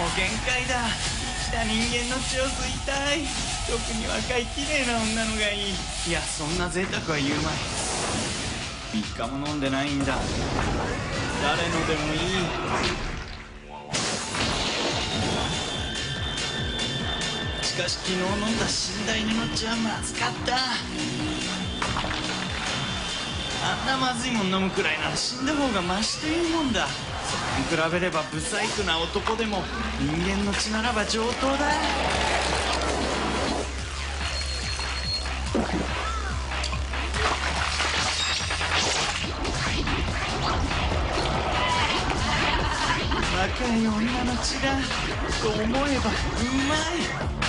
限界だ。生きた人間の血を吸いたい。特に若い綺麗な女のがいい。いや、そんな贅沢は言うまい。3日も飲んでないんだ。誰のでもいい。しかし昨日飲んだ死んだ犬の血はまずかった。あんなまずいもん飲むくらいなら死んだ方がマシというもんだ。それに比べれば不細工な男でも人間の血ならば上等だ。若い女の血だと思えばうまい。